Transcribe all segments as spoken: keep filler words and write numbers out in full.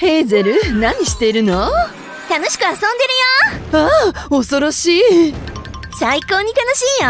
ヘーゼル、何してるの？ 楽しく遊んでるよ。ああ、恐ろしい。 最高に楽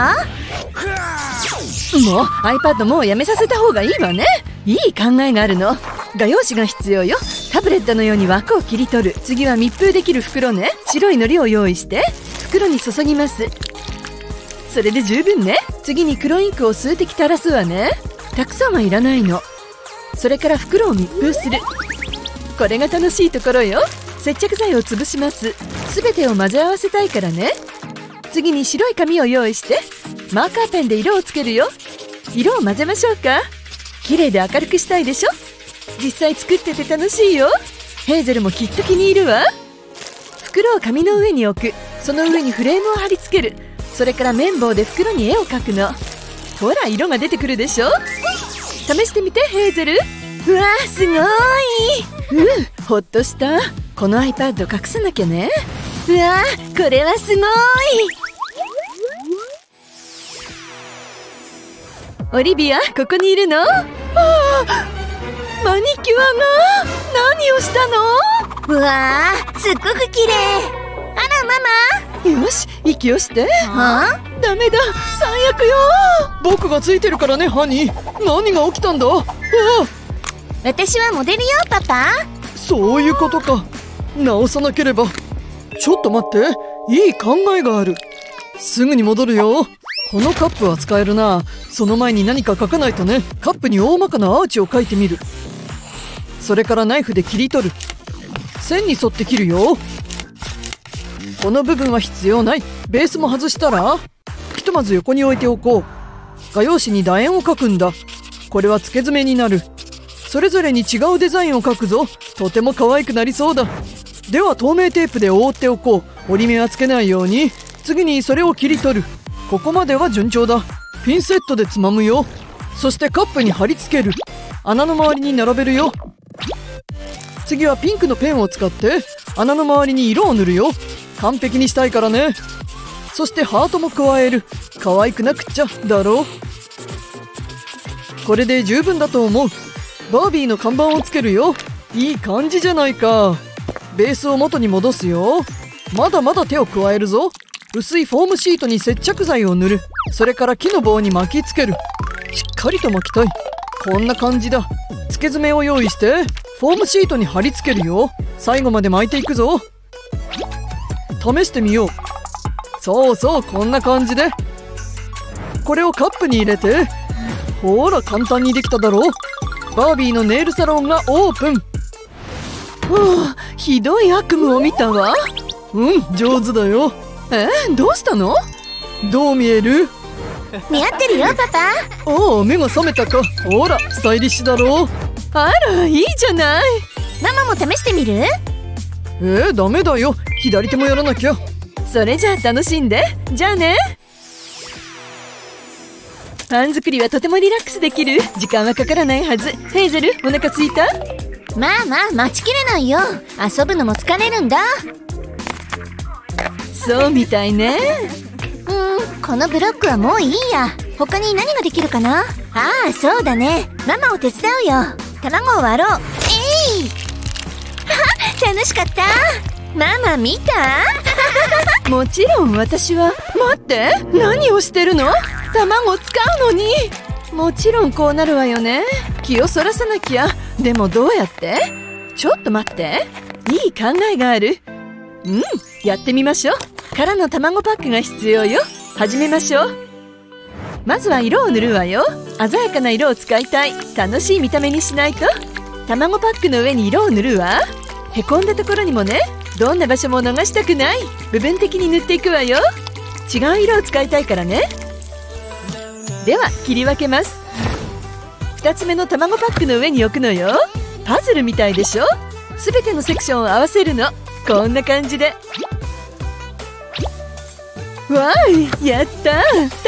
しいよ。 もう iPad もうやめさせた方がいいわね。いい考えがあるの。画用紙が必要よ。タブレットのように枠を切り取る。次は密封できる袋ね。白い糊を用意して袋に注ぎます。それで十分ね。次に黒インクを数滴垂らすわね。たくさんはいらないの。それから袋を密封する。これが楽しいところよ。接着剤を潰します。すべてを混ぜ合わせたいからね。次に白い紙を用意してマーカーペンで色をつけるよ。色を混ぜましょうか。綺麗で明るくしたいでしょ。実際作ってて楽しいよ。ヘーゼルもきっと気に入るわ。袋を紙の上に置く。その上にフレームを貼り付ける。それから綿棒で袋に絵を描くの。ほら、色が出てくるでしょ。試してみて、ヘーゼル。 うわー、すごい。 うん、ほっとした。この iPad 隠さなきゃね。 うわー、これはすごい。 オリビア、ここにいるの？ああ、マニキュアが何をしたの？ うわー、すっごく綺麗。あら、ママ。よし、息をして。 はあ？ ダメだ、最悪よ。僕がついてるからね、ハニー。何が起きたんだ？ああ、 私はモデルよ、パパ。 そういうことか。直さなければ。ちょっと待って、いい考えがある。すぐに戻るよ。このカップは使えるな。その前に何か書かないとね。カップに大まかなアーチを描いてみる。それからナイフで切り取る。線に沿って切るよ。この部分は必要ない。ベースも外したら、ひとまず横に置いておこう。画用紙に楕円を描くんだ。これは付け爪になる。それぞれに違うデザインを描くぞ。とても可愛くなりそうだ。では透明テープで覆っておこう。折り目はつけないように。次にそれを切り取る。ここまでは順調だ。ピンセットでつまむよ。そしてカップに貼り付ける。穴の周りに並べるよ。次はピンクのペンを使って穴の周りに色を塗るよ。完璧にしたいからね。そしてハートも加える。可愛くなくっちゃだろう。これで十分だと思う。バービーの看板をつけるよ。いい感じじゃないか。ベースを元に戻すよ。まだまだ手を加えるぞ。薄いフォームシートに接着剤を塗る。それから木の棒に巻きつける。しっかりと巻きたい。こんな感じだ。付け爪を用意してフォームシートに貼り付けるよ。最後まで巻いていくぞ。試してみよう。そうそう、こんな感じで。これをカップに入れて。ほら、簡単にできただろう。バービーのネイルサロンがオープン。はあ、ひどい悪夢を見たわ。うん、上手だよ。え、どうしたの？どう見える？ 似合ってるよ、パパ。 おお、目が覚めたか。ほら、スタイリッシュだろう。あら、いいじゃない。 ママも試してみる？ えー、ダメだよ。左手もやらなきゃ。それじゃあ楽しんで。じゃあね。パン作りはとてもリラックスできる。時間はかからないはず。ヘイゼル、お腹すいた？ まあまあ、待ちきれないよ。遊ぶのも疲れるんだ。 そうみたいね。 うん、このブロックはもういいや。他に何ができるかな？ああ、そうだね。ママを手伝うよ。卵を割ろう。えいは楽しかった。ママ見た？ もちろん私は。待って、何をしてるの？卵使うのに。もちろんこうなるわよね。気をそらさなきゃ。でもどうやって？ちょっと待って、いい考えがある。うん、やってみましょう。空の卵パックが必要よ。始めましょう。まずは色を塗るわよ。鮮やかな色を使いたい。楽しい見た目にしないと。卵パックの上に色を塗るわ。へこんだところにもね。どんな場所も逃したくない。部分的に塗っていくわよ。違う色を使いたいからね。では切り分けます。ふたつめの卵パックの上に置くのよ。パズルみたいでしょ。すべてのセクションを合わせるの。こんな感じで。わーい、やった。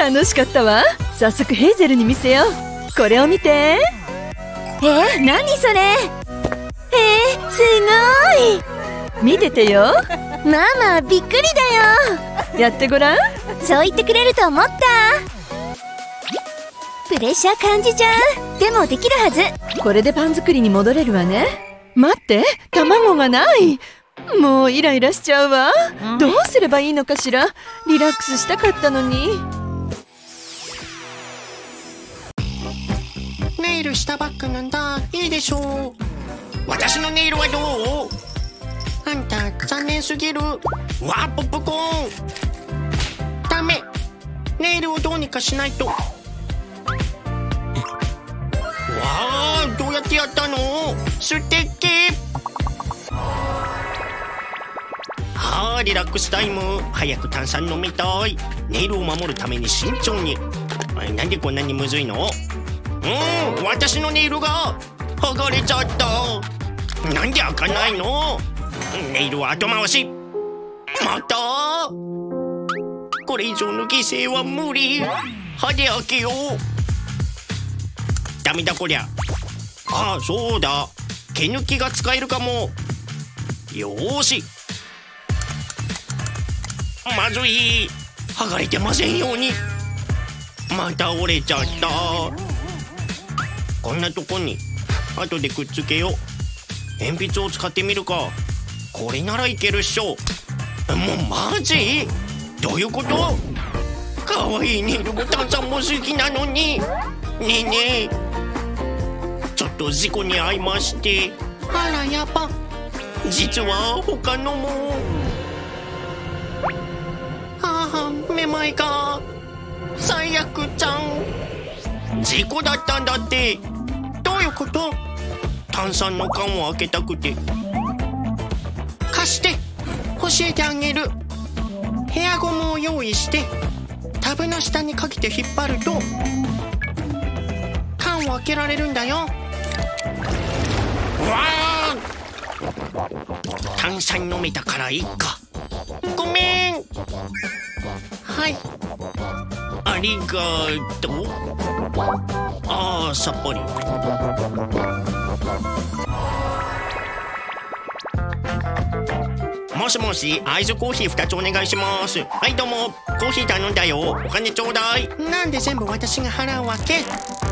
楽しかったわ。早速ヘイゼルに見せよう。これを見て。 えー、何それ？えー、すごい。 見ててよ。 ママ、びっくりだよ。 やってごらん。 そう言ってくれると思った。プレッシャー感じちゃう。でもできるはず。 これでパン作りに戻れるわね。 待って、卵がない。もうイライラしちゃうわ。どうすればいいのかしら。リラックスしたかったのに。 ネイルしたばっかなんだ。いいでしょう。私のネイルはどう？あんた残念すぎる。わあ、ポップコーン。ダメ。ネイルをどうにかしないと。わあ、どうやってやったの？素敵。はあ、リラックスタイム。早く炭酸飲みたい。ネイルを守るために慎重に。なんでこんなにむずいの？うん、私のネイルが剥がれちゃった。なんで開かないの？ネイルは後回し。また？これ以上の犠牲は無理。歯で開けよう。ダメだこりゃ。ああ、そうだ。毛抜きが使えるかも。よーし。まずい。剥がれてませんように。また折れちゃった。こんなとこに後でくっつけよう。鉛筆を使ってみるか。これならいけるっしょ。もうマジ？どういうこと？かわいいネイルも炭酸も好きなのに。ねえねえ、ちょっと事故に遭いまして。あらやば。実は他のも。ああ、めまいが最悪ちゃん。事故だったんだって。どういうこと？炭酸の缶を開けたくて。貸して、教えてあげる。ヘアゴムを用意してタブの下にかけて引っ張ると缶を開けられるんだよ。わあ、炭酸飲めたからいいか。ごめん。はい、ありがとう。ああ、さっぱり。もしもし、アイスコーヒーふたつお願いします。はい、どうも。コーヒー頼んだよ。お金ちょうだい。なんで全部私が払うわけ？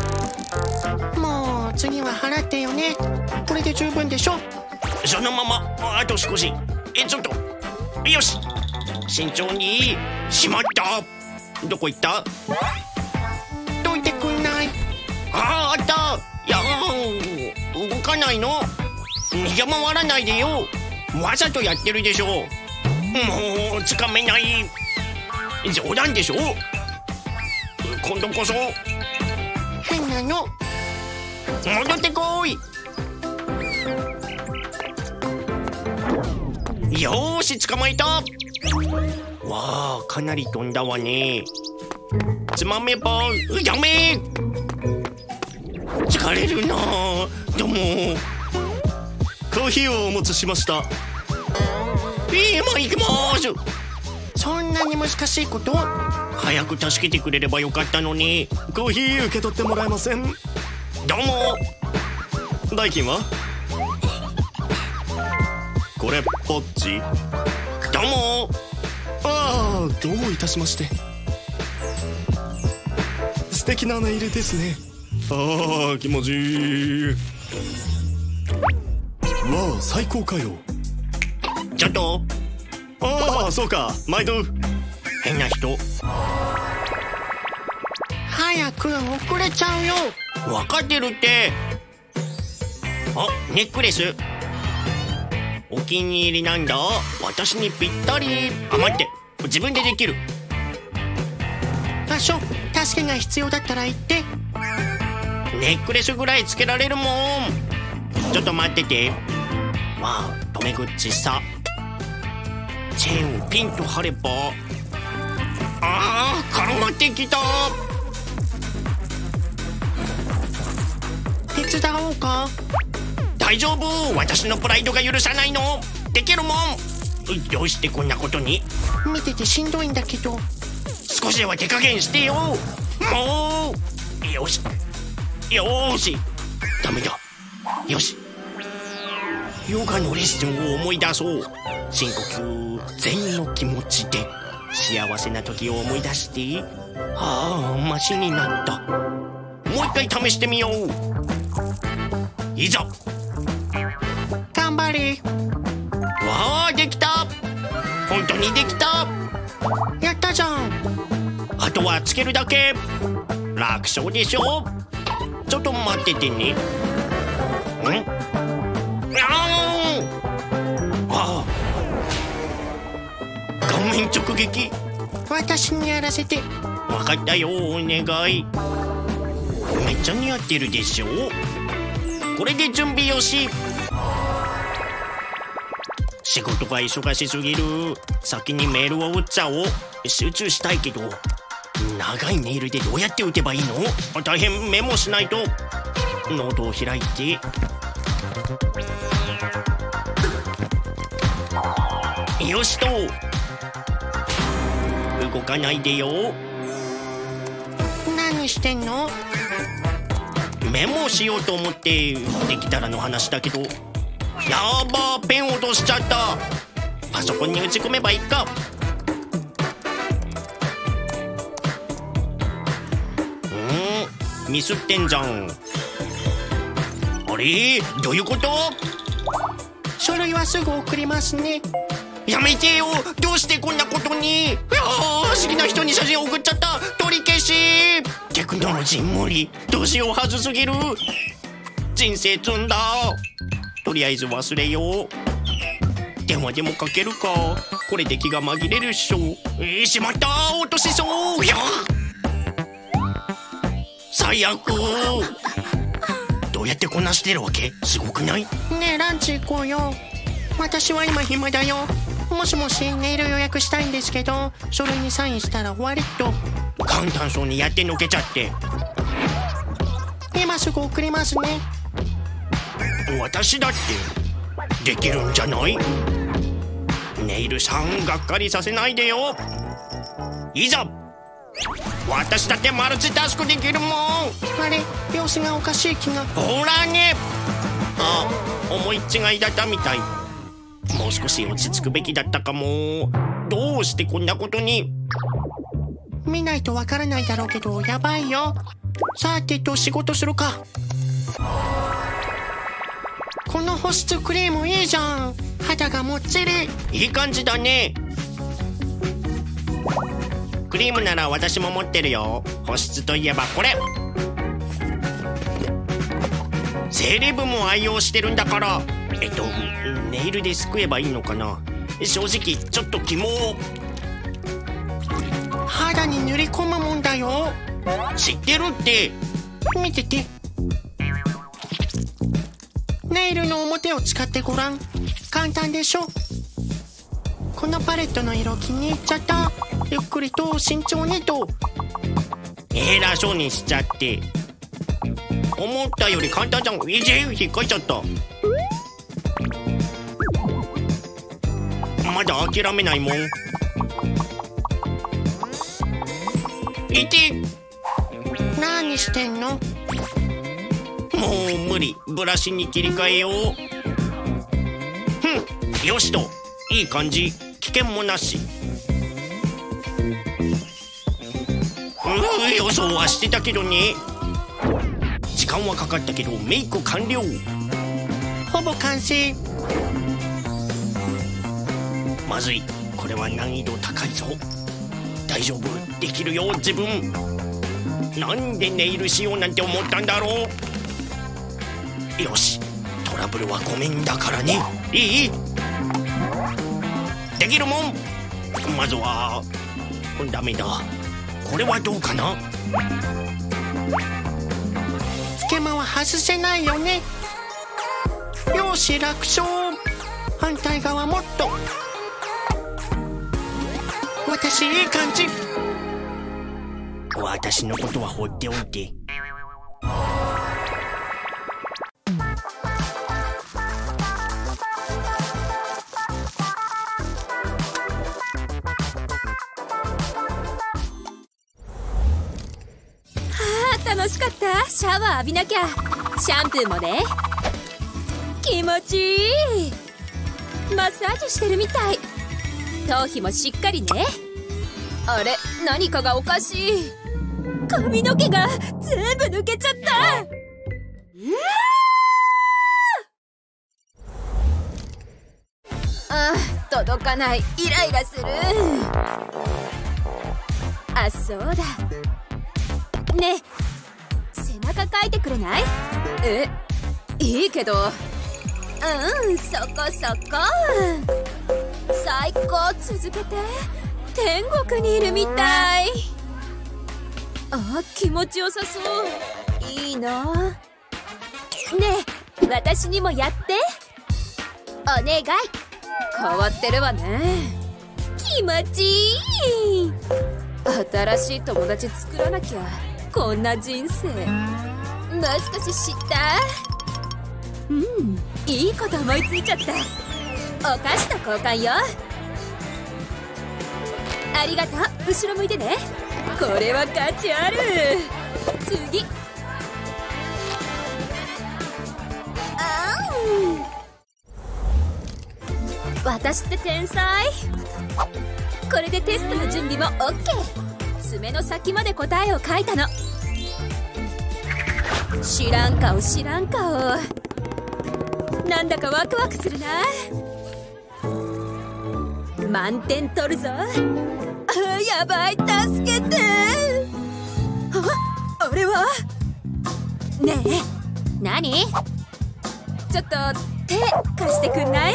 もう次は払ってよね。これで十分でしょ。そのまま。あと少し。え、ちょっと。よし。慎重に。しまった。どこ行った？どいてくんない？ああ、あった。やーん。動かないの？逃げ回らないでよ。わざとやってるでしょ。もうつかめない。冗談でしょ。今度こそ。変なの。戻ってこい。よーし、捕まえた。わあ、かなり飛んだわね。つまめばダメ。疲れるな。どうも。コーヒーをお持ちしました。今行きます。そんなに難しいこと？早く助けてくれればよかったのに。 コーヒー受け取ってもらえません？ どうも。 代金は？これポッチ。 どうも。 ああ、どういたしまして。素敵なネイルですね。ああ、気持ちいい。わあ、最高かよ。 ちょっと。 ああ、そうか、毎度。 変な人。早く、遅れちゃうよ。分かってるって。あ、ネックレス。お気に入りなんだ。私にぴったり。あ、待って、自分でできる。あしょ、助けが必要だったら言って。ネックレスぐらいつけられるもん。ちょっと待ってて。まあ、留め口さ。チェーンをピンと張れば。ああ、絡まってきた。手伝おうか？大丈夫、私のプライドが許さないの。できるもん。どうしてこんなことに？見ててしんどいんだけど。少しは手加減してよ。もう。よし。よーし。ダメだ。よし。ヨガのレッスンを思い出そう。深呼吸、禅の気持ちで幸せな時を思い出して。ああ、マシになった。もう一回試してみよう。いざ。 頑張れ。わあ、できた。本当にできた。やったじゃん。あとはつけるだけ。楽勝でしょ。ちょっと待っててね。ん？ああ、顔面直撃。私にやらせて。分かったよ、お願い。めっちゃ似合ってるでしょ。これで準備よし。仕事が忙しすぎる。先にメールを打っちゃおう。集中したいけど、長いネイルでどうやって打てばいいの？大変、メモしないと。ノートを開いて、よしと。動かないでよ。何してんの？メモしようと思ってできたらの話だけど。やばー、ペン落としちゃった。パソコンに打ち込めばいいか。うん、ミスってんじゃん。あれ、どういうこと？書類はすぐ送りますね。やめてよ、どうしてこんなことに。いやー、好きな人に写真送っちゃった。取り消し。テクノロジー無理。どうしよう、はずすぎる。人生積んだ。とりあえず忘れよう。電話でもかけるか。これで気が紛れるっしょ。えー、しまった、落としそう。いや、最悪。どうやってこなしてるわけ？すごくない？ねえ、ランチ行こうよ。私は今暇だよ。もしもし、ネイル予約したいんですけど、書類にサインしたら終わりと。簡単そうにやってのけちゃって。今すぐ送りますね。私だってできるんじゃない？ネイルさん、がっかりさせないでよ。いざ。私だってマルチタスクできるもん。あれ、様子がおかしい気が。ほらね。あ、思い違いだったみたい。もう少し落ち着くべきだったかも。どうしてこんなことに。見ないとわからないだろうけど、やばいよ。さてと、仕事するか。この保湿クリームいいじゃん。肌がもっちり。いい感じだね。クリームなら私も持ってるよ。保湿といえばこれ。セレブも愛用してるんだから。えっとネイルですくえばいいのかな。正直ちょっとキモ。肌に塗り込むもんだよ。知ってるって。見てて。ネイルの表を使ってごらん。簡単でしょ。このパレットの色気に入っちゃった。ゆっくりと慎重にと。偉そうにしちゃって。思ったより簡単じゃん。いじ引っかいちゃった。まだ諦めないもん。いて。何してんの？もう無理。ブラシに切り替えよう。ふん、よしと。いい感じ。危険もなし。うー、予想はしてたけどね。時間はかかったけどメイク完了。ほぼ完成。まずい。これは難易度高いぞ。大丈夫、できるよ自分。なんでネイルしようなんて思ったんだろう。よし、トラブルはごめんだからね。いい？できるもん。まずはダメだ。これはどうかな。つけまは外せないよね。よし、楽勝。反対側もっと。私いい感じ。私のことは放っておいて。 楽しかった。シャワー浴びなきゃ。シャンプーもね。気持ちいい。マッサージしてるみたい。頭皮もしっかりね。あれ、何かがおかしい。髪の毛が全部抜けちゃった。うわあー届かない。イライラする。あ、そうだね。背中かいてくれない？え、いいけど。うん、そこそこ。最高、続けて。天国にいるみたい。あ、気持ちよさそう。いいな。ねえ、私にもやって。お願い。変わってるわね。気持ちいい。新しい友達作らなきゃ。こんな人生もう少し知った？うん、いいこと思いついちゃった。お菓子と交換よ。ありがとう。後ろ向いてね。これは価値ある。次。あん、私って天才。これでテストの準備も オーケー。 爪の先まで答えを書いたの。知らん顔知らん顔。なんだかワクワクするな。満点取るぞ。あ、やばい、助けて。あ、あれは？ねえ、何？ちょっと手貸してくんない？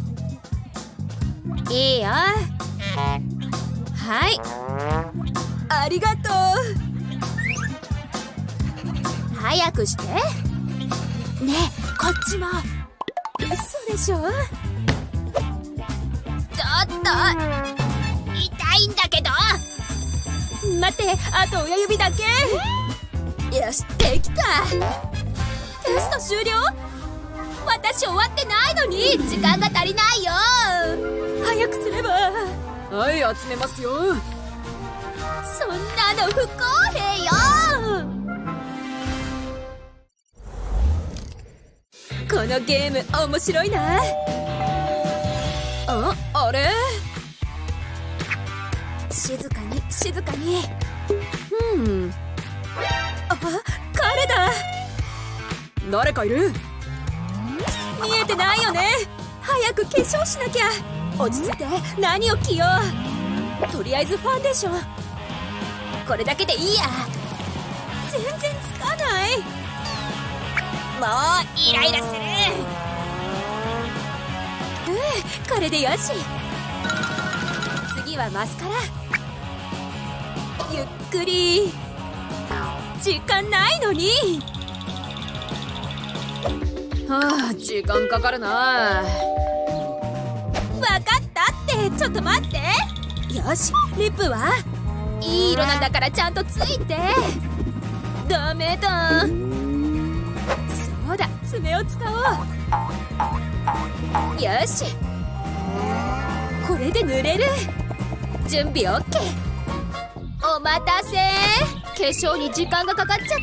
いいよ。はい、ありがとう。早くして。ねえ、こっちも。嘘でしょ？ちょっと痛いんだけど。待って、あと親指だけ。よし、できた。テスト終了？私終わってないのに時間が足りないよ。早くすれば。はい、集めますよ。そんなの不公平よ。このゲーム面白いな。あ、あれ？静かに静かに。うん。あ、彼だ。誰かいる？見えてないよね。早く化粧しなきゃ。落ち着いて。何を着よう。とりあえずファンデーション。これだけでいいや。全然つかない。もうイライラする。うん、これでよし。次はマスカラ。ゆっくり。時間ないのに。はあ、時間かかるな。分かったって。ちょっと待って。よし、リップはいい色なんだからちゃんとついて。ダメだ。そうだ、爪を使おう。よし、これで塗れる。準備 オーケー。 お待たせ。化粧に時間がかかっちゃった。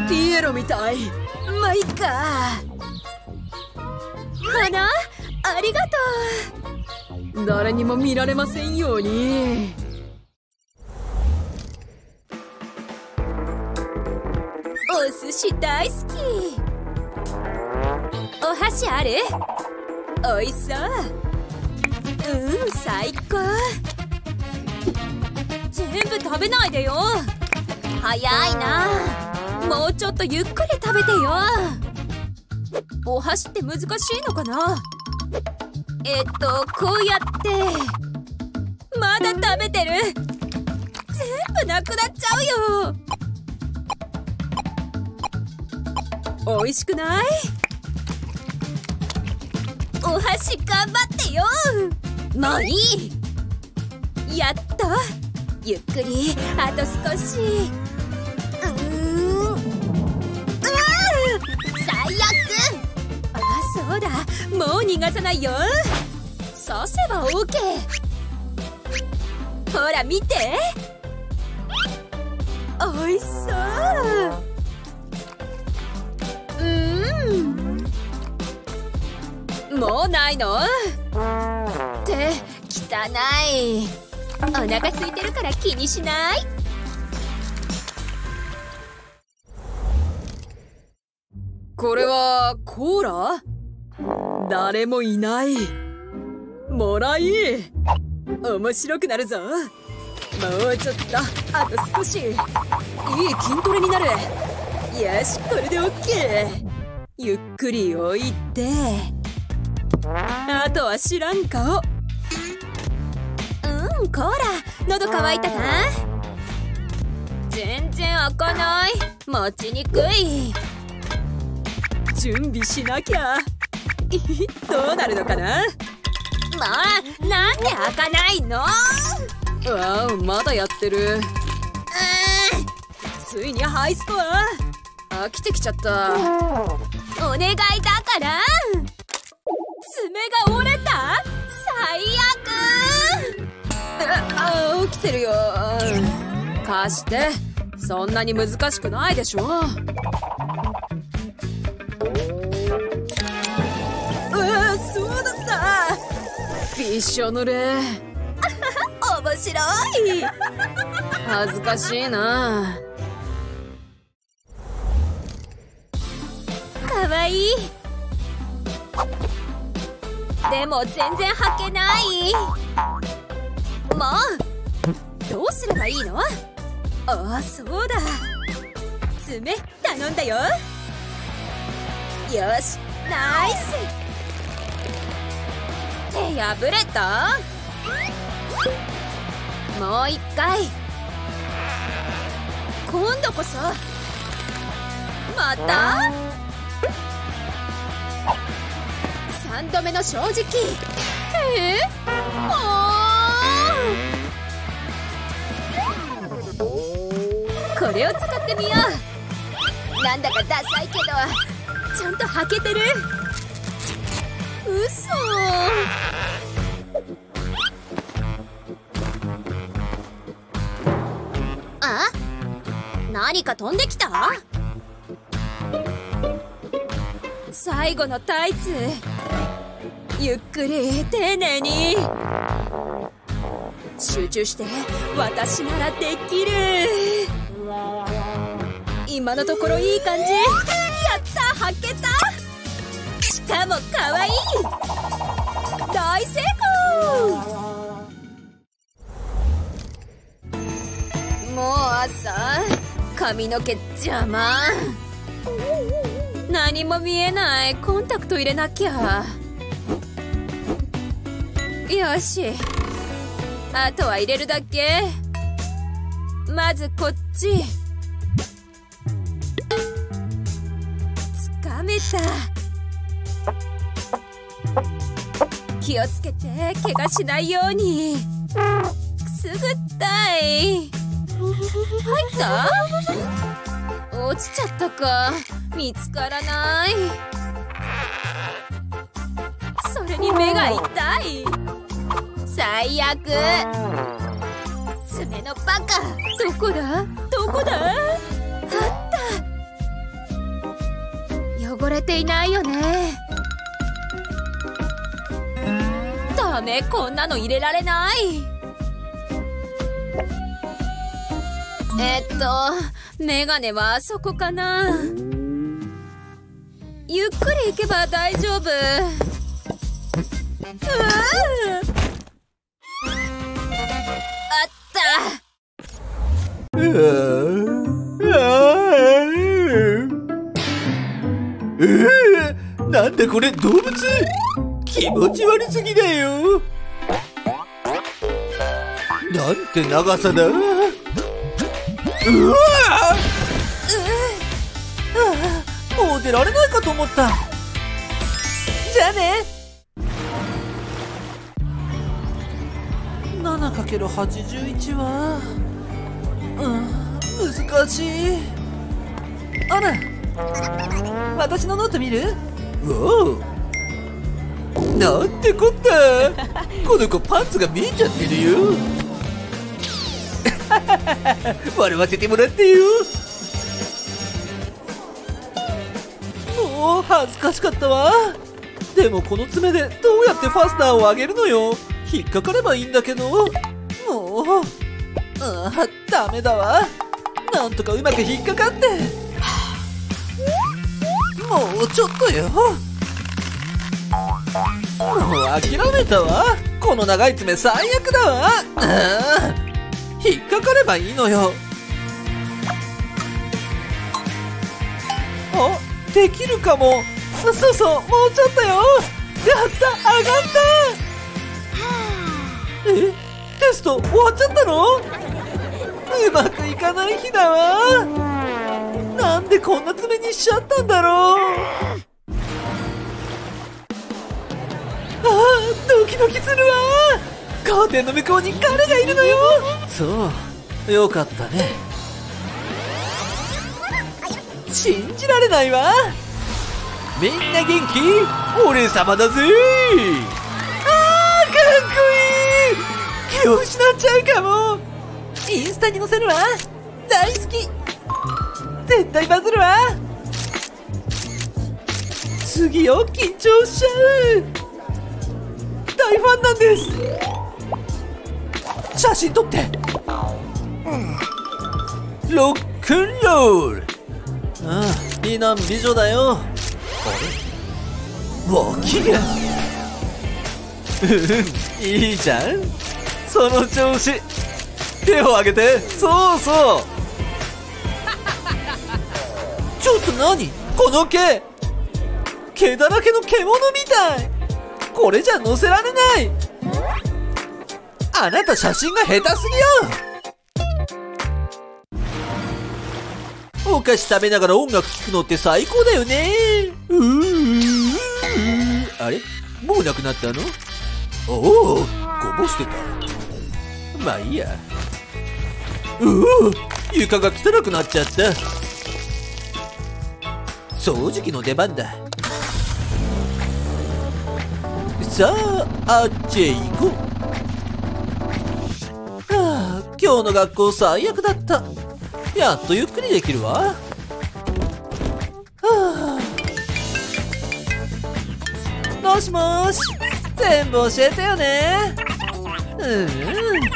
ピエロみたい。まあいいか。花、ありがとう。誰にも見られませんように。お寿司大好き。お箸ある？おいしそう。うん、最高。全部食べないでよ。早いな。もうちょっとゆっくり食べてよ。お箸って難しいのかな？えっと、こうやって。まだ食べてる。全部なくなっちゃうよ。おいしくない？お箸頑張ってよ。もういい。やっと。ゆっくり。あと少し。うーん。うわー！最悪。あ、そうだ。もう逃がさないよ。刺せば オーケー。ほら見て。おいしそう。うーん。もうないの？って汚い。お腹空いてるから気にしない。これはコーラ？ 誰もいない。もらい面白くなるぞ。もうちょっと、あと少し。いい筋トレになる。よし、これでオッケー。ゆっくり置いて、あとは知らん顔。うん、こら、喉乾いたな。全然開かない。持ちにくい。準備しなきゃ。どうなるのかな。まあ、なんで開かないの。うわあ、まだやってる。うん、ついにハイスコア。飽きてきちゃった。お願いだから。爪が折れた。最悪。あ、起きてるよ。貸して。そんなに難しくないでしょ。うわ、そうだった。びっしょ濡れ。面白い。恥ずかしいな。かわいい。でも全然履けない。もうどうすればいいの。ああ、そうだ。爪頼んだよ。よし、ナイス。手破れた。もう一回。今度こそ。またさんどめの正直。えー、もうこれを使ってみよう。なんだかダサいけどちゃんと履けてる。嘘。あ、何か飛んできた。最後のタイツ。ゆっくり丁寧に集中して。私ならできる。今のところいい感じ。やった、履けた。しかもかわいい。大成功。もう朝。髪の毛邪魔。何も見えない。コンタクト入れなきゃ。よし、あとは入れるだけ。まずこっち。つかめた。気をつけて、怪我しないように。くすぐったい。入った？落ちちゃったか。見つからない。それに目が痛い。最悪。爪のバカ。どこだ？どこだ？あった。汚れていないよね。ダメ、こんなの入れられない。えっとメガネはあそこかな。ゆっくり行けば大丈夫。うわあった。うわ、なんだこれ、動物。気持ち悪すぎだよ。なんて長さだ。うわあ、もう出られないかと思った。じゃあね。 ななかけるはちじゅういち は、うん、難しい。あら、私のノート見る？おお、なんてこった。この子パンツが見えちゃってるよ。笑わせてもらってよ。もう恥ずかしかったわ。でもこの爪でどうやってファスナーを上げるのよ。引っかかればいいんだけど。もう、ああ、ダメだわ。なんとかうまく引っかかって。もうちょっとよ。 もう諦めたわ。この長い爪最悪だわ。うん、引っかかればいいのよ。あ、できるかも。そうそう、もうちょっとよ。やった、上がった。え、テスト終わっちゃったの？うまくいかない日だわ。なんでこんな爪にしちゃったんだろう。ああ、ドキドキするわ。カーテンの向こうに彼がいるのよ。そう、よかったね。信じられないわ。みんな元気？俺様だぜ。あー、かっこいい。気を失っちゃうかも。インスタに載せるわ。大好き。絶対バズるわ。次よ、緊張しちゃう。大ファンなんです。写真撮って。ロックンロール。ああ、美男美女だよ。あれ、脇がいいじゃん。その調子。手を挙げて。そうそう。ちょっと何この毛。毛だらけの獣みたい。これじゃ載せられない。あなた写真が下手すぎよ。お菓子食べながら音楽聴くのって最高だよね。うーあれ、もうなくなったの？おお、こぼしてた。まあいいや。うお、床が汚くなっちゃった。掃除機の出番だ。さあ、あっちへ行こう。はあ、今日の学校最悪だった。やっとゆっくりできるわ。はあ、もしもーし、全部教えてよね。うん、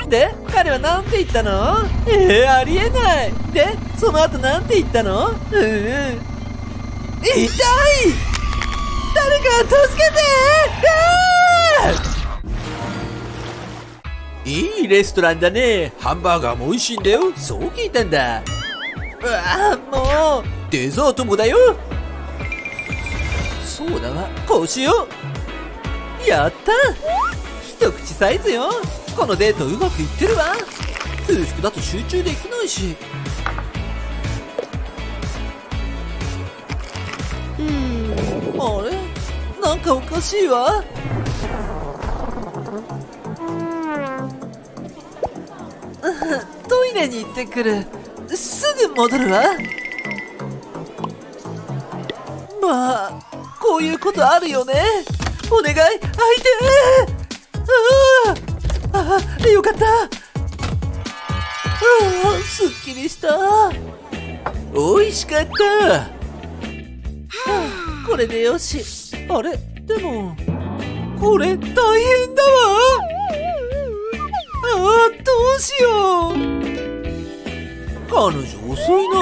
で、彼はなんて言ったの？えー、ありえない。で、その後なんて言ったの？うん、痛い！誰か助けて！いいレストランだね。ハンバーガーも美味しいんだよ。そう聞いたんだ。うわ、もうデザートもだよ。そうだわ、こうしよう。やった、一口サイズよ。このデートうまくいってるわ。空腹だと集中できないし。うん、あれ、なんかおかしいわ。トイレに行ってくる。すぐ戻るわ。まあ、こういうことあるよね。お願い、相手。ああ、あ、よかった。ああ、すっきりした。美味しかった。はあ、これでよし。あれ、でもこれ大変だわ。ああ、どうしよう。彼女遅いな。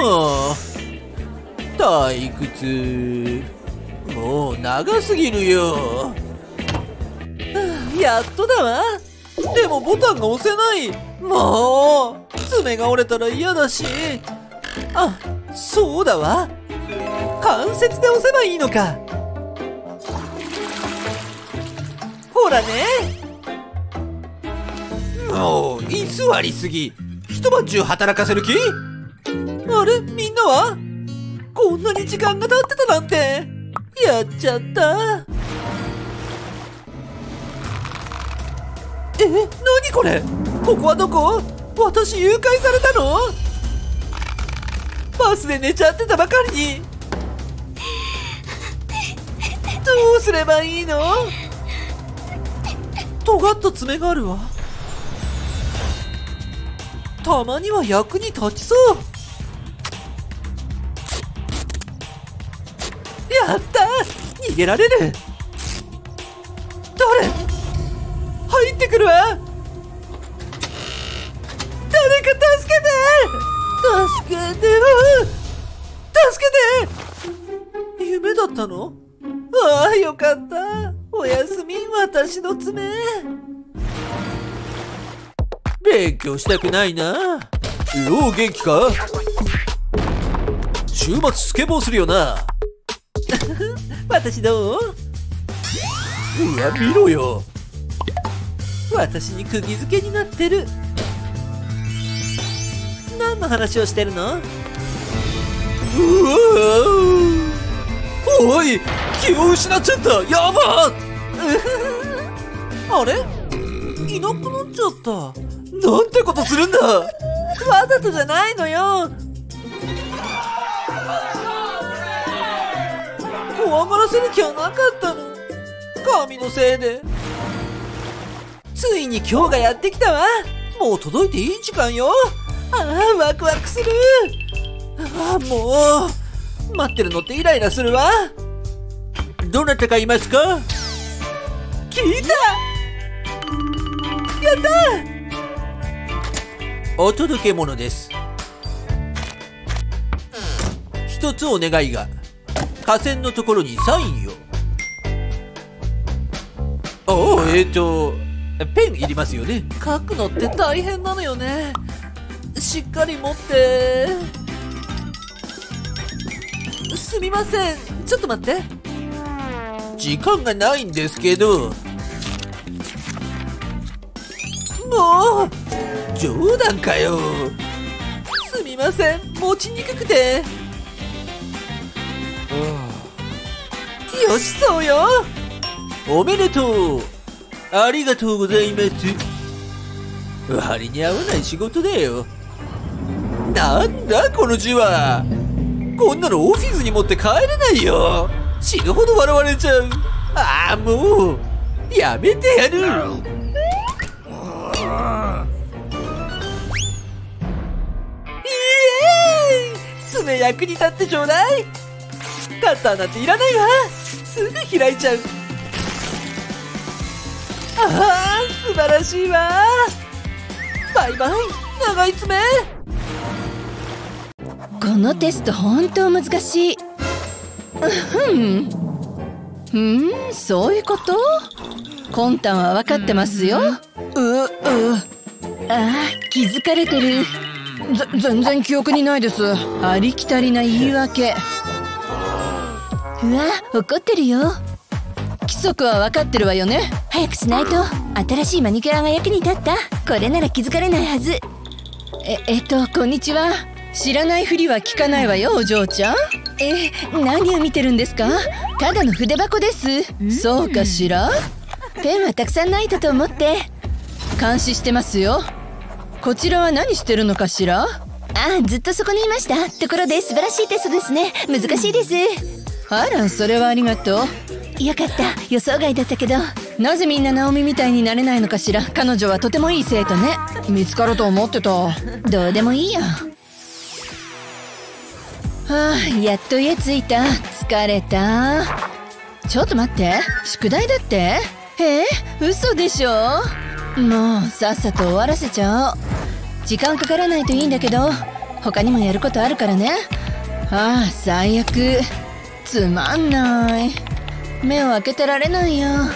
退屈。もう長すぎるよ。はあ、やっとだわ。でもボタンが押せない。もう爪が折れたら嫌だし。あ、そうだわ。関節で押せばいいのか。ほらね。もう居座りすぎ。一晩中働かせる気？あれ、みんなは？こんなに時間が経ってたなんて。やっちゃった。え、なにこれ？ここはどこ？私誘拐されたの？バスで寝ちゃってたばかりに。どうすればいいの？尖った爪があるわ。たまには役に立ちそう。やった！逃げられる。誰？入ってくるわ。誰か助けて！助けて！助けて！夢だったの？ああ、よかった。おやすみ、 私の爪。勉強したくないな。おお、元気か？週末スケボーするよな。私どう？うわ、見ろよ。私に釘付けになってる。何の話をしてるの？うわー、おい、気を失っちゃった。やばっ。あれ？いなくなっちゃった。なんてことするんだ。わざとじゃないのよ。怖がらせる気はなかったの。神のせいで。ついに今日がやってきたわ。もう届いていい時間よ。ああ、ワクワクする。ああ、もう待ってるのってイライラするわ。どなたかいますか？聞いた。やった。お届け物です。一つお願いが。河川のところにサインを。おお、えーとペンいりますよね。書くのって大変なのよね。しっかり持って。すみません、ちょっと待って。時間がないんですけど。もう冗談かよ。すみません、持ちにくくて。よし、そうよ。おめでとう。ありがとうございます。割に合わない仕事だよ。なんだこの字は。こんなのオフィスに持って帰れないよ。死ぬほど笑われちゃう。ああ、もうやめてやる。イエーイ。爪役に立ってちょうだい。カッターなんていらないわ。すぐ開いちゃう。ああ、素晴らしいわ。バイバイ、長い爪。 このテスト本当難しい。うん、うん、そういうこと？魂胆は分かってますよ。う、う、ああ、気づかれてる。 ぜ全然記憶にないです。 ありきたりな言い訳。うわ、怒ってるよ。規則は分かってるわよね。 早くしないと。新しいマニキュアが役に立った。これなら気づかれないはず。 え、えっと、こんにちは。知らないふりは聞かないわよ、お嬢ちゃん。え、何を見てるんですか？ただの筆箱です。そうかしら？ ペンはたくさんないと思って。 監視してますよ。こちらは何してるのかしら？ ああ、ずっとそこにいました。ところで素晴らしいテストですね。難しいです。 あら、それはありがとう。 よかった。予想外だったけど。 なぜみんなナオミみたいになれないのかしら。彼女はとてもいい生徒ね。 見つかると思ってた。 どうでもいいよ。 はあ、やっと家着いた。疲れた。ちょっと待って、宿題だって？えー、嘘でしょ。もうさっさと終わらせちゃおう。時間かからないといいんだけど、他にもやることあるからね。ああ、最悪。つまんない。目を開けてられないよ。うーん。う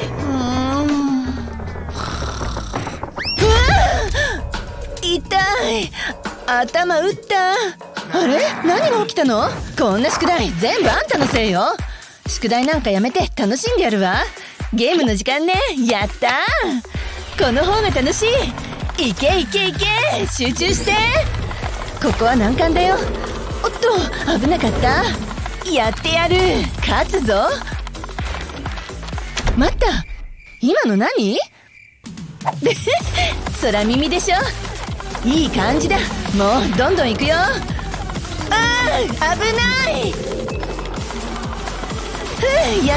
わ！痛い。頭打った。あれ？何が起きたの？こんな宿題全部あんたのせいよ。宿題なんかやめて楽しんでやるわ。ゲームの時間ね。やったー。この方が楽しい。いけいけいけ。集中して。ここは難関だよ。おっと、危なかった。やってやる。勝つぞ。待った。今の何？空耳でしょ。いい感じだ。もうどんどん行くよ。あー、危ない。ふう、やった。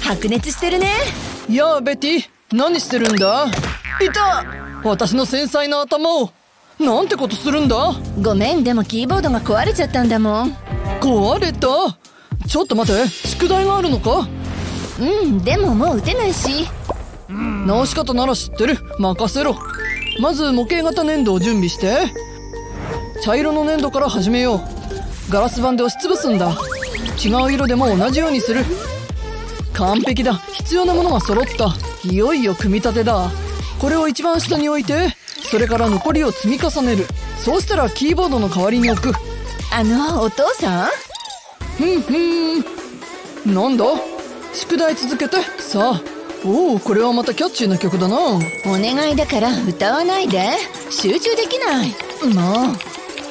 白熱してるね。 やあ、ベティ、何してるんだ？いた！私の繊細な頭を。なんてことするんだ？ ごめん、でもキーボードが壊れちゃったんだもん。 壊れた？ちょっと待て、宿題があるのか？ うん、でももう打てないし。 直し方なら知ってる。任せろ。まず模型型粘土を準備して。茶色の粘土から始めよう。ガラス板で押しつぶすんだ。違う色でも同じようにする。 完璧だ。必要なものが揃った。いよいよ組み立てだ。これを一番下に置いて、それから残りを積み重ねる。そうしたらキーボードの代わりに置く。 あの、お父さん？ ふんふん。なんだ？宿題続けて。さあ。おお、これはまたキャッチーな曲だな。 お願いだから歌わないで。集中できない。もう。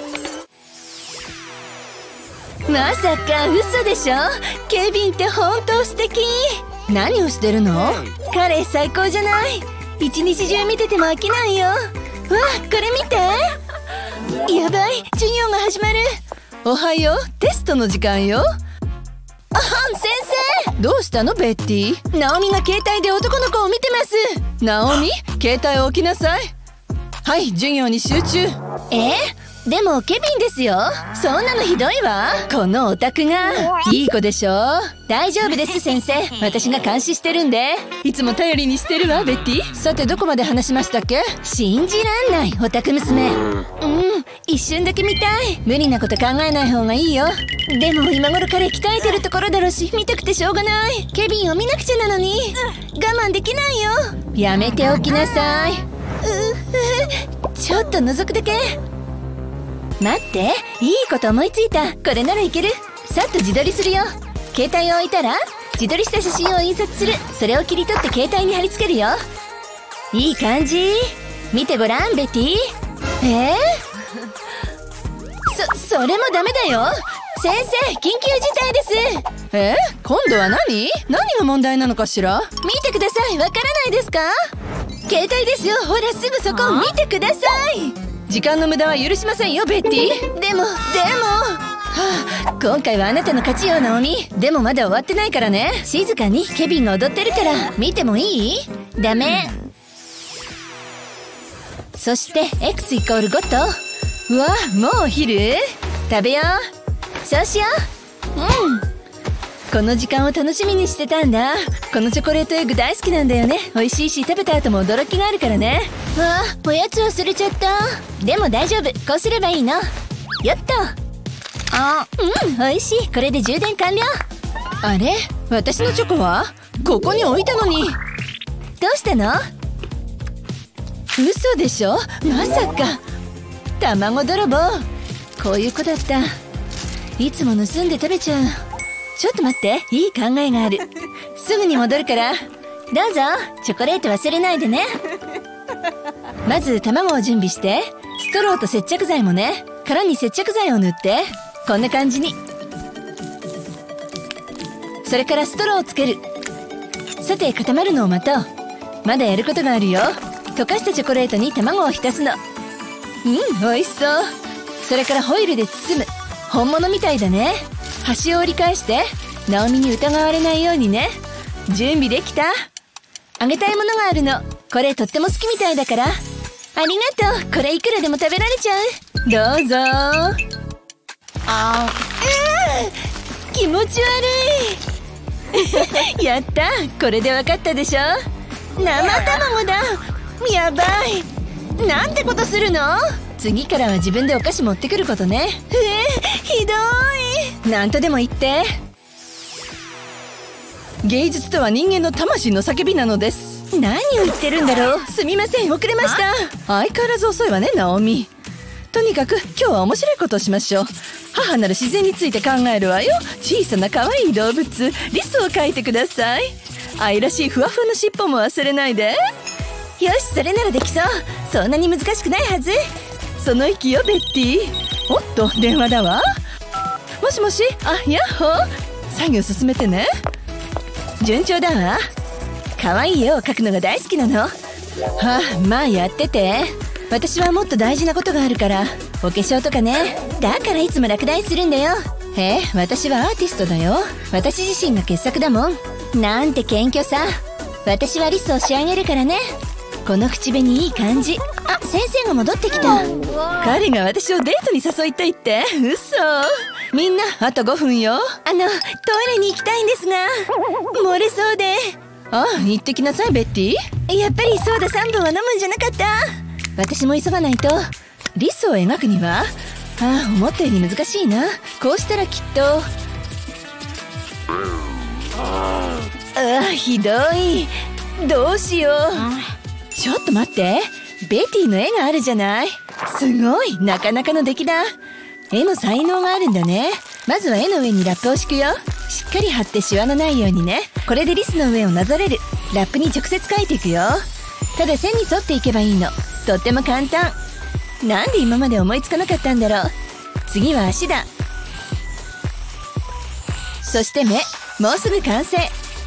まさか嘘でしょ？ケビンって本当素敵。何をしてるの？彼最高じゃない？一日中見てても飽きないよ。わあ、これ見て。やばい、授業が始まる。 おはよう、テストの時間よ。 あ、先生。 どうしたのベッティ？ ナオミが携帯で男の子を見てます。 ナオミ、携帯を置きなさい。はい、授業に集中。 え？でもケビンですよ。そんなのひどいわ。このオタクが。 いい子でしょ。 大丈夫です先生。私が監視してるんで。 いつも頼りにしてるわベッティ。さてどこまで話しましたっけ？ 信じらんないオタク娘。うん、一瞬だけ見たい。無理なこと考えない方がいいよ。でも今頃彼鍛えてるところだろうし、見たくてしょうがない。ケビンを見なくちゃなのに我慢できないよ。 やめておきなさい。ううちょっと覗くだけ。待って、いいこと思いついた。これならいける。さっと自撮りするよ。携帯を置いたら自撮りした写真を印刷する。それを切り取って携帯に貼り付けるよ。いい感じ。見てごらんベティ。えー、そ、それもダメだよ。先生、緊急事態です。 えー、今度は何？何が問題なのかしら？ 見てください。わからないですか？携帯ですよ。ほら、すぐそこ。見てください。 時間の無駄は許しませんよベッティ。 でもでも、はあ、今回はあなたの勝ちよナオミ。でもまだ終わってないからね。静かに。ケビンが踊ってるから見てもいい？ダメ。そして X イコールごと。 うわ、もうお昼？ 食べよう。そうしよう。うん、 この時間を楽しみにしてたんだ。このチョコレートエッグ大好きなんだよね。美味しいし食べた後も驚きがあるからね。 わあ、おやつ忘れちゃった。でも大丈夫。こうすればいいの。よっと。あ、うん、美味しい。これで充電完了。 あれ？私のチョコは？ここに置いたのに。 どうしたの？ 嘘でしょ？まさか。卵泥棒。こういう子だった。いつも盗んで食べちゃう。 ちょっと待って、いい考えがある。すぐに戻るから。どうぞ、チョコレート忘れないでね。 まず卵を準備して、ストローと接着剤もね。殻に接着剤を塗って、こんな感じに。それからストローをつける。さて固まるのを待とう。まだやることがあるよ。溶かしたチョコレートに卵を浸すの。うん、美味しそう。それからホイルで包む。本物みたいだね。端を折り返して、ナオミに疑われないようにね。準備できた？あげたいものがあるの。これとっても好きみたいだから。ありがとう。これいくらでも食べられちゃう。どうぞ。 あー、うー、気持ち悪い。やった。これでわかったでしょ。 生卵だ。やばい。なんてことするの？ 次からは自分でお菓子持ってくることね。 えー、ひどい。なんとでも言って。芸術とは人間の魂の叫びなのです。 何を言ってるんだろう。すみません、遅れました。 相変わらず遅いわねナオミ。とにかく今日は面白いことをしましょう。母なら自然について考えるわよ。小さな可愛い動物リスを描いてください。愛らしいふわふわの尻尾も忘れないで。 よし、それならできそう。そんなに難しくないはず。 その息よベッティ。おっと電話だわ。もしもし。あ、ヤッホー。作業進めてね。順調だわ。可愛い絵を描くのが大好きなの。はあ、まあやってて。私はもっと大事なことがあるから。お化粧とかね。 だからいつも落第するんだよ。 え、私はアーティストだよ。私自身が傑作だもん。 なんて謙虚さ。私はリスを仕上げるからね。 この口紅いい感じ。 あ、先生が戻ってきた。 彼が私をデートに誘いたいって。嘘。みんなあとごふんよ。 あのトイレに行きたいんですが漏れそうで。 あ、行ってきなさいベッティ。 やっぱりソーダさんぶんは飲むんじゃなかった。 私も急がないと。リスを描くには、ああ、思ったより難しいな。こうしたらきっと。 あ、ひどい。どうしよう。ちょっと待って。ベティの絵があるじゃない。すごい、なかなかの出来だ。絵の才能があるんだね。まずは絵の上にラップを敷くよ。しっかり貼ってシワのないようにね。これでリスの上をなぞれる。ラップに直接描いていくよ。ただ線に沿っていけばいいの。とっても簡単。なんで今まで思いつかなかったんだろう。次は足だ。そして目。もうすぐ完成。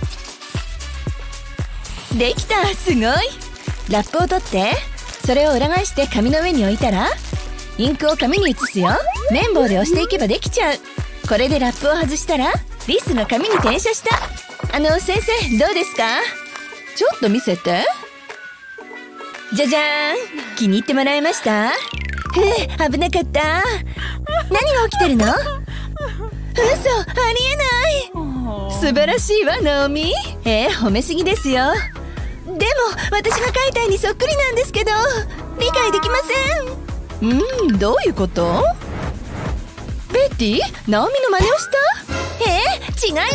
できた。すごい。ラップを取って、それを裏返して紙の上に置いたら、インクを紙に移すよ。綿棒で押していけばできちゃう。これでラップを外したらリスが紙に転写した。あの先生、どうですか？ちょっと見せて。じゃじゃーん。気に入ってもらえました？ふう、危なかった。何が起きてるの？嘘、ありえない。素晴らしいわ、ナオミ。えー、褒めすぎですよ。でも私が描いた絵にそっくりなんですけど、理解できません。うん、どういうこと？ベティ、ナオミの真似をした？えー、違います。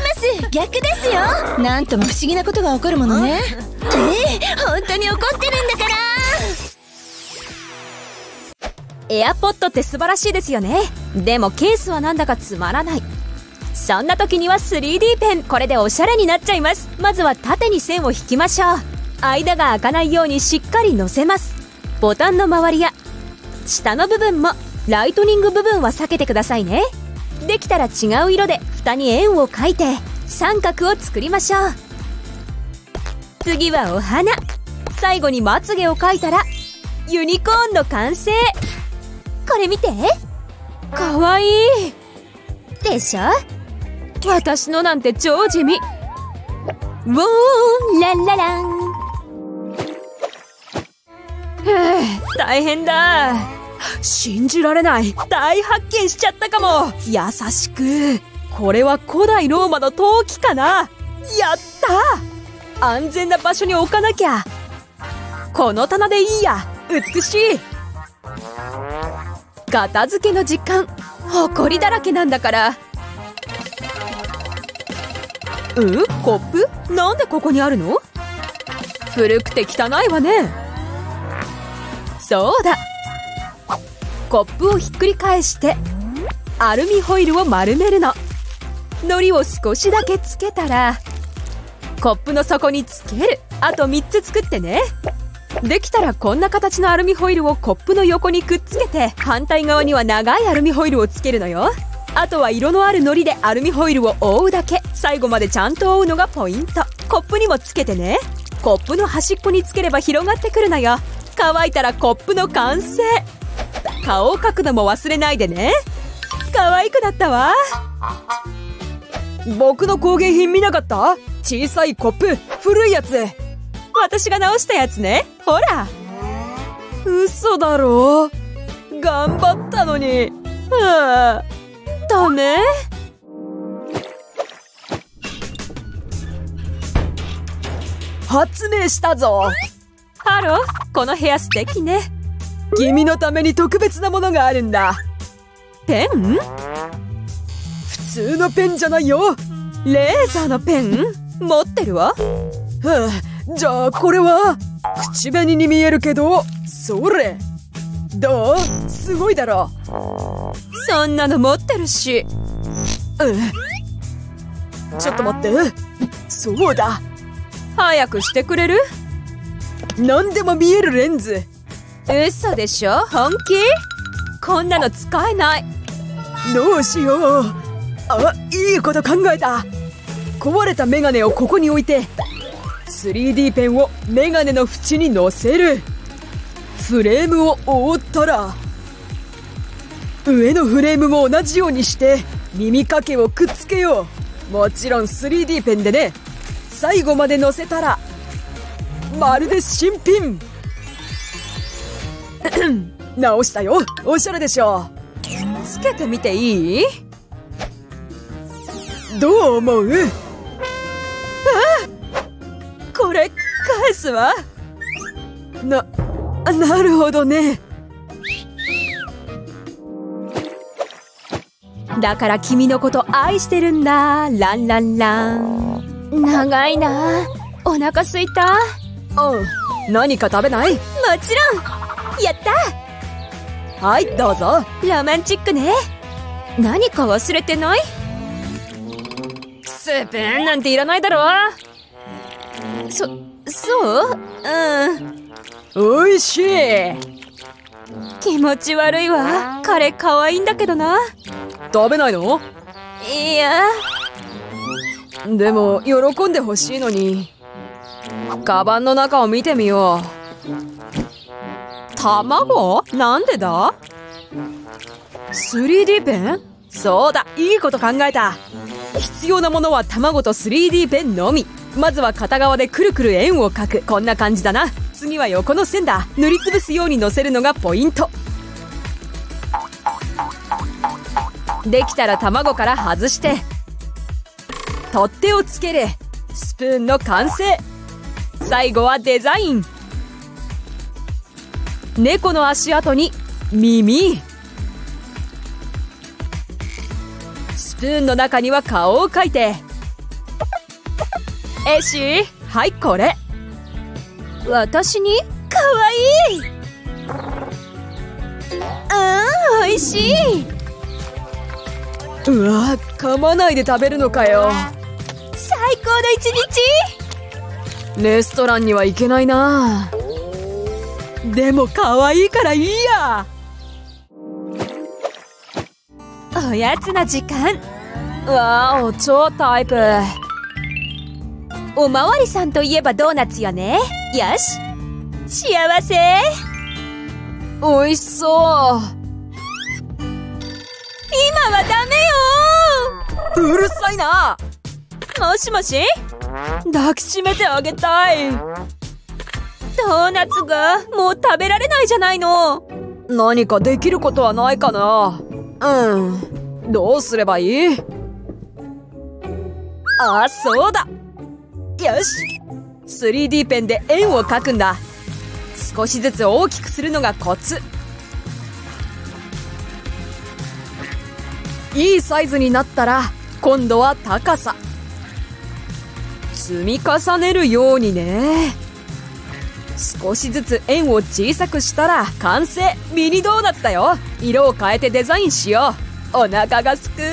逆ですよ。なんとも不思議なことが起こるものね。えー、本当に怒ってるんだから。 エアポッドって素晴らしいですよね。でもケースはなんだかつまらない。そんな時には スリーディー ペン。これでおしゃれになっちゃいます。まずは縦に線を引きましょう。間が開かないようにしっかり乗せます。ボタンの周りや下の部分もライトニング部分は避けてくださいね。できたら違う色で蓋に円を描いて三角を作りましょう。次はお花。最後にまつげを描いたらユニコーンの完成。これ見て、かわいいでしょ。私のなんて超地味。ウォーンランララン。大変だ。信じられない。大発見しちゃったかも。優しく。これは古代ローマの陶器かな。やった。安全な場所に置かなきゃ。この棚でいいや。美しい。片付けの時間。ほこりだらけなんだから。うん？コップ？なんでここにあるの？古くて汚いわね。そうだ。コップをひっくり返してアルミホイルを丸めるの。糊を少しだけつけたらコップの底につける。あとみっつ作ってね。できたらこんな形のアルミホイルをコップの横にくっつけて、反対側には長いアルミホイルをつけるのよ。あとは色のある糊でアルミホイルを覆うだけ。最後までちゃんと覆うのがポイント。コップにもつけてね。コップの端っこにつければ広がってくるのよ。乾いたらコップの完成。顔を描くのも忘れないでね。可愛くなったわ。僕の工芸品見なかった？小さいコップ、古いやつ。私が直したやつね。ほら。嘘だろ。頑張ったのに。はあ、ダメ？発明したぞ。ハロー、この部屋素敵ね。君のために特別なものがあるんだ。ペン？普通のペンじゃないよ。レーザーのペン？持ってるわ。はあ、じゃあこれは口紅に見えるけど、それどう？すごいだろ。そんなの持ってるし。うん、ちょっと待って。そうだ。早くしてくれる？何でも見えるレンズ。嘘でしょ？本気？こんなの使えない。どうしよう。あ、いいこと考えた。壊れたメガネをここに置いて スリーディー ペンをメガネの縁に乗せる。フレームを覆ったら上のフレームも同じようにして耳かけをくっつけよう。もちろん スリーディー ペンでね。最後まで乗せたらまるで新品。直したよ。おしゃれでしょ。つけてみていい？どう思う？あ、これ返すわ。な、なるほどね。だから君のこと愛してるんだ。ランランラン。 長いな。お腹すいた。 うん、何か食べない？ もちろん。やった。 はい、どうぞ。 ロマンチックね。何か忘れてない？スープンなんていらないだろ。そ、そう？うん。 おいしい。 気持ち悪いわ。彼可愛いんだけどな。 食べないの？ いや。 でも喜んでほしいのに。カバンの中を見てみよう。 卵？なんでだ？ スリーディー ペン？そうだ、いいこと考えた。必要なものは卵と スリーディー ペンのみ。まずは片側でくるくる円を描く。こんな感じだな。次は横の線だ。塗りつぶすようにのせるのがポイント。できたら卵から外して取っ手をつける。スプーンの完成。最後はデザイン。猫の足跡に耳。スプーンの中には顔を描いて。えし、はい、これ。 私に？かわいい。うん、おいしい。 うわ、噛まないで食べるのかよ。 最高の一日。 レストランには行けないな。でも可愛いからいいや。 おやつの時間。わーお、超タイプ。おまわりさんといえばドーナツよね。よし、幸せ。 おいしそう。 今はダメよ。うるさいな。 もしもし？ 抱きしめてあげたい。 ドーナツがもう食べられないじゃないの。 何かできることはないかな。うん、どうすればいい？あ、そうだ。よし、スリーディー ペンで円を描くんだ。少しずつ大きくするのがコツ。いいサイズになったら今度は高さ。積み重ねるようにね。少しずつ円を小さくしたら完成。ミニドーナツだよ。色を変えてデザインしよう。お腹がすく。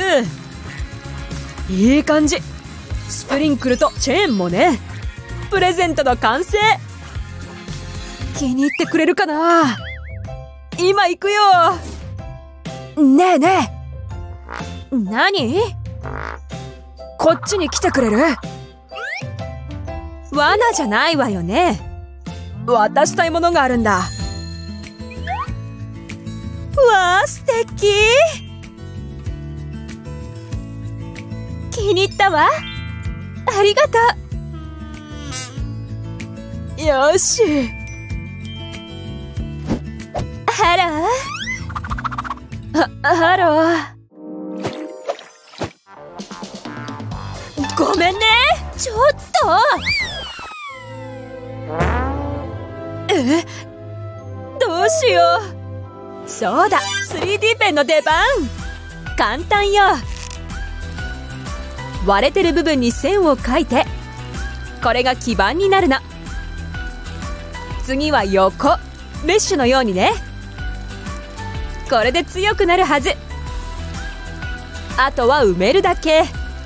いい感じ。スプリンクルとチェーンもね。プレゼントの完成。気に入ってくれるかな。今行くよ。ねえねえ。何？ こっちに来てくれる？ 罠じゃないわよね。 渡したいものがあるんだ。 わあ、素敵。気に入ったわ。ありがとう。よし。 ハロー。は、ハロー。ごめんね。ちょっと。 え？どうしよう。そうだ、スリーディー ペンの出番。簡単よ。割れてる部分に線を描いて、これが基板になるの。次は横、メッシュのようにね。これで強くなるはず。あとは埋めるだけ。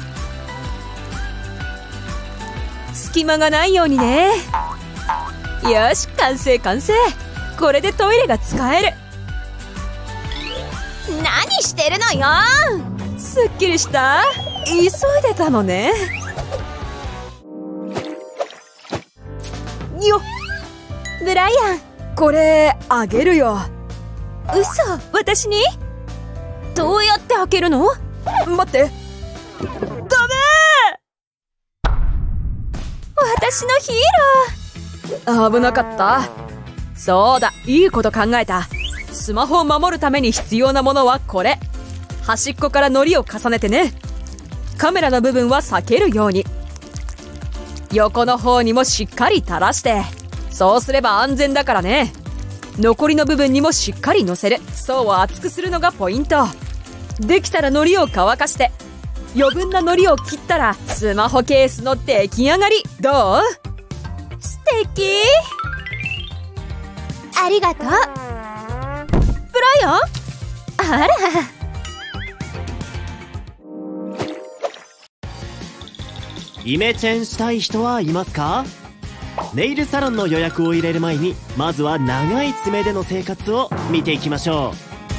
隙間がないようにね。よし、完成完成。これでトイレが使える。何してるのよ。 すっきりした？急いでたのね。 よっ、ブライアン、 これあげるよ。 嘘、私に？どうやって開けるの？ 待って。ダメ！ 私のヒーロー。危なかった。そうだ、いいこと考えた。スマホを守るために必要なものはこれ。端っこから糊を重ねてね。カメラの部分は避けるように。横の方にもしっかり垂らして。そうすれば安全だからね。残りの部分にもしっかり乗せる。層を厚くするのがポイント。できたら糊を乾かして。 余分な糊を切ったらスマホケースの出来上がり。どう？素敵。 ありがとう。 ブライアン？あら。 イメチェンしたい人はいますか？ネイルサロンの予約を入れる前に、まずは長い爪での生活を見ていきましょ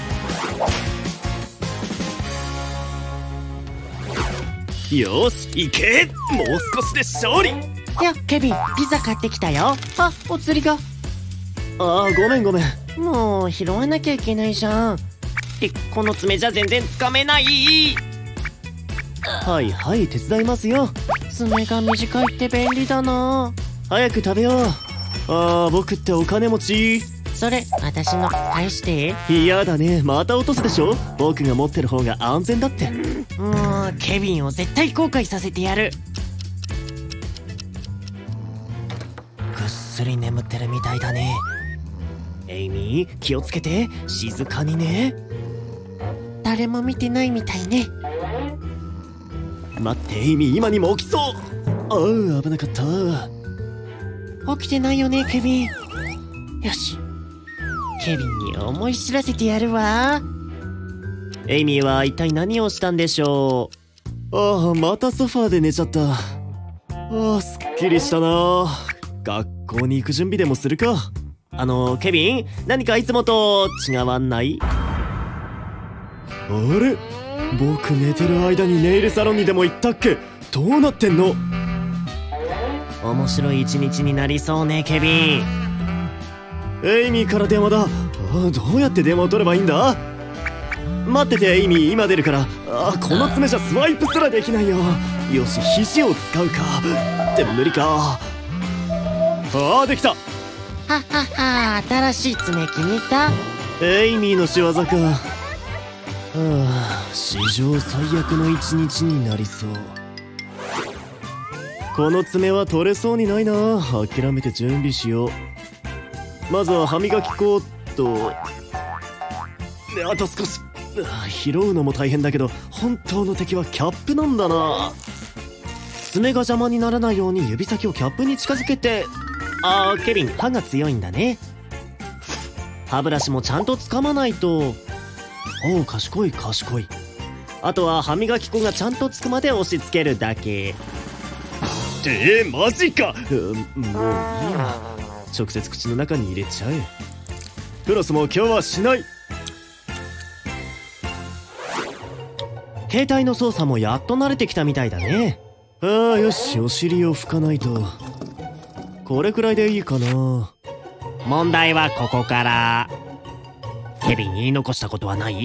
う。よし、行け！もう少しで勝利！ いや、ケビン、ピザ買ってきたよ。あ、お釣りが。 ああ、ごめんごめん。 もう、拾わなきゃいけないじゃん。って、この爪じゃ全然つかめない。 はいはい、手伝いますよ。 爪が短いって便利だな。 早く食べよう。ああ、僕ってお金持ち。 それ、私の返して。 嫌だね、また落とすでしょ。僕が持ってる方が安全だって。 もう、ケビンを絶対後悔させてやる。ぐっすり眠ってるみたいだね。 エイミー、気をつけて、静かにね。 誰も見てないみたいね。 待って、エイミー、今にも起きそう。ああ、危なかった。 起きてないよね、ケビン。よし。ケビンに思い知らせてやるわ。 エイミーは一体何をしたんでしょう。ああ、またソファーで寝ちゃった。ああ、すっきりしたな。学校に行く準備でもするか。あの、ケビン、何かいつもと違わない？あれ？僕寝てる間にネイルサロンにでも行ったっけ？どうなってんの？ 面白い一日になりそうね、ケビン。 エイミーから電話だ。あ、どうやって電話を取ればいいんだ？待ってて、エイミー、今出るから。あ、この爪じゃスワイプすらできないよ。よし、肘を使うか。でも無理か。ああ、できた。 はっはっは、新しい爪気に入った？ エイミーの仕業か。はあ、史上最悪の一日になりそう。この爪は取れそうにないな。諦めて準備しよう。まずは歯磨き粉と、あと少し。拾うのも大変だけど、本当の敵はキャップなんだな。爪が邪魔にならないように指先をキャップに近づけて。あー、ケビン、歯が強いんだね。歯ブラシもちゃんと掴まないと。おう、賢い賢い。あとは歯磨き粉がちゃんとつくまで押し付けるだけ。えー、マジか。うもういいや。直接口の中に入れちゃえ。フロスも今日はしない。携帯の操作もやっと慣れてきたみたいだね。ああ、よし、お尻を拭かないと。これくらいでいいかな。 問題はここから。ケビン、言い残したことはない？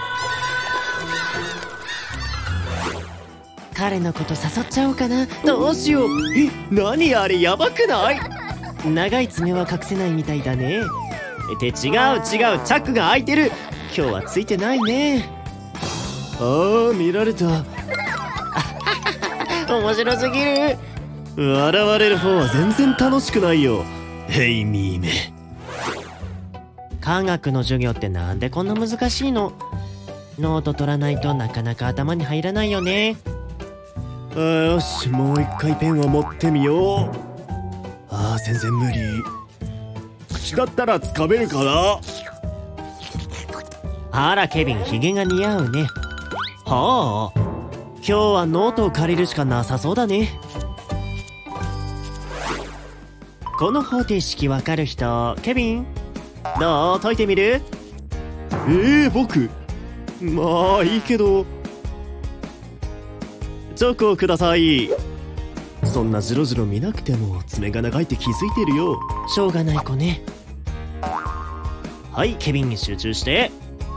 彼のこと誘っちゃおうかな。 どうしよう。え、何あれ、やばくない？ 長い爪は隠せないみたいだね。 って違う違う、チャックが開いてる。今日はついてないね。ああ、見られた。 面白すぎる。 笑われる方は全然楽しくないよ。ヘイミーめ。 科学の授業ってなんでこんな難しいの？ノート取らないとなかなか頭に入らないよね。 あ、よし、もう一回ペンを持ってみよう。ああ、全然無理。口だったらつかめるかな。 あら、ケビン、ヒゲが似合うね。 はあ、今日はノートを借りるしかなさそうだね。 この方程式わかる人？ケビン、 どう？解いてみる？えー、僕？まあいいけど。チョコをください。そんなジロジロ見なくても爪が長いって気づいてるよ。 しょうがない子ね。 はい、ケビンに集中して。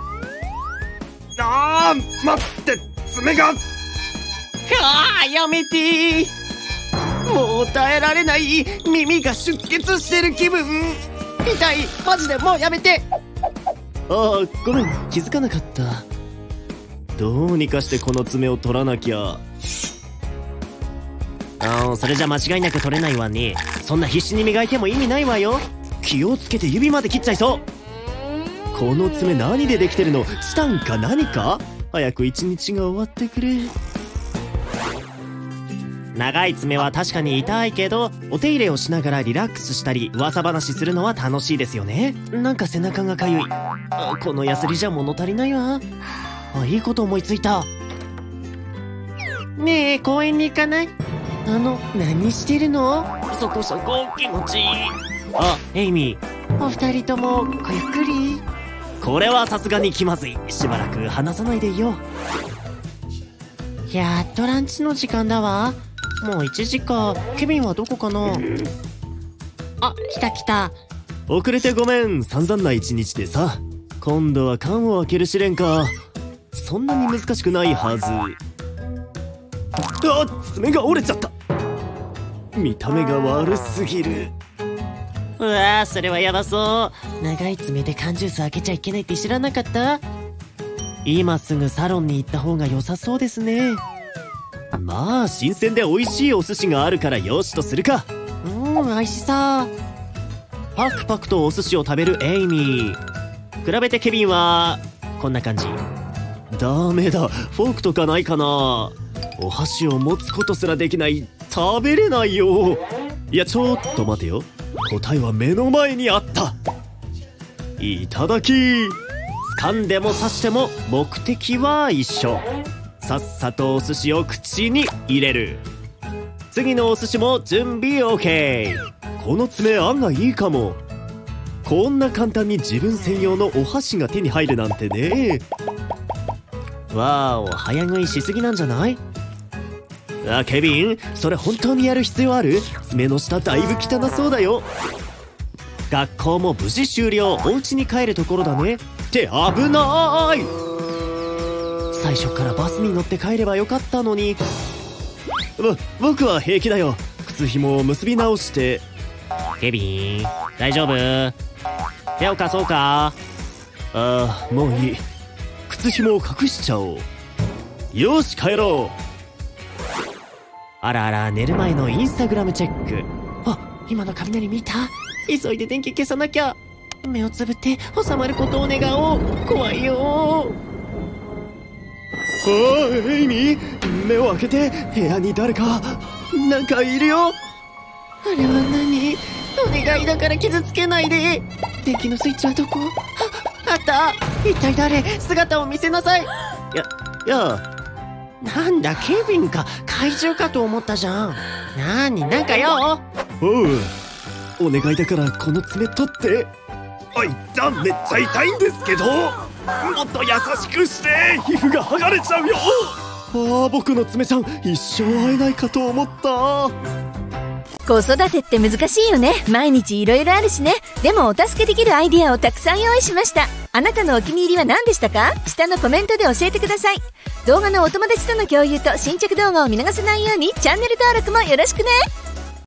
あー、待って、爪が。 あー、やめてー。もう耐えられない。耳が出血してる気分。痛い、マジでもうやめて。 ああ、ごめん、気づかなかった。どうにかしてこの爪を取らなきゃ。 ああ、それじゃ間違いなく取れないわね。そんな必死に磨いても意味ないわよ。 気をつけて指まで切っちゃいそう。この爪何でできてるの？チタンか何か？早く一日が終わってくれ。 長い爪は確かに痛いけど、お手入れをしながらリラックスしたり噂話するのは楽しいですよね。なんか背中がかゆい。あ、このヤスリじゃ物足りないわ。あ、いいこと思いついた。ねえ、公園に行かない？あの、何してるの？そこそこ気持ちいい。あ、エイミー、お二人ともごゆっくり。これはさすがに気まずい。しばらく話さないでいよう。やっとランチの時間だわ。もういちじか。ケビンはどこかな？あ、来た来た。遅れてごめん。散々な一日でさ。今度は缶を開ける試練か。そんなに難しくないはず。あ、爪が折れちゃった。見た目が悪すぎる。うわー、それはやばそう。長い爪で缶ジュース開けちゃいけないって知らなかった？今すぐサロンに行った方が良さそうですね。まあ新鮮で美味しいお寿司があるからよしとするか。うーん、美味しそう。パクパクとお寿司を食べるエイミー。比べてケビンはこんな感じ。ダメだ、フォークとかないかな。お箸を持つことすらできない。食べれないよ。いや、ちょっと待てよ。答えは目の前にあった。いただき。掴んでも刺しても目的は一緒。さっさとお寿司を口に入れる。次のお寿司も準備 OK。 この爪案外いいかも。こんな簡単に自分専用のお箸が手に入るなんてね。わーお、早食いしすぎなんじゃない？あ、ケビン、それ本当にやる必要ある？爪の下だいぶ汚そうだよ。学校も無事終了。お家に帰るところだね。って危なーい。最初からバスに乗って帰ればよかったのに。ぼ僕は平気だよ。靴紐を結び直して。ケビン、大丈夫？手を貸そうか？ああ、もういい。靴紐を隠しちゃおう。よし、帰ろう。あらあら、寝る前のインスタグラムチェック。あ、今の雷見た？急いで電気消さなきゃ。目をつぶって収まることを願おう。怖いよ。ああ、エイミー、目を開けて。部屋に誰かなんかいるよ。あれは何？お願いだから傷つけないで。電気のスイッチはどこ？あ、あった。一体誰？姿を見せなさい。や、やなんだ、ケビンか。怪獣かと思ったじゃん。なーに、なんかよ。おう、お願いだからこの爪取って。 あ、いた、めっちゃ痛いんですけど。もっと優しくして。皮膚が剥がれちゃうよ。 ああ、僕の爪ちゃん一生会えないかと思った。 子育てって難しいよね。毎日いろいろあるしね。でもお助けできるアイディアをたくさん用意しました。あなたのお気に入りは何でしたか？下のコメントで教えてください。動画のお友達との共有と新着動画を見逃さないようにチャンネル登録もよろしくね。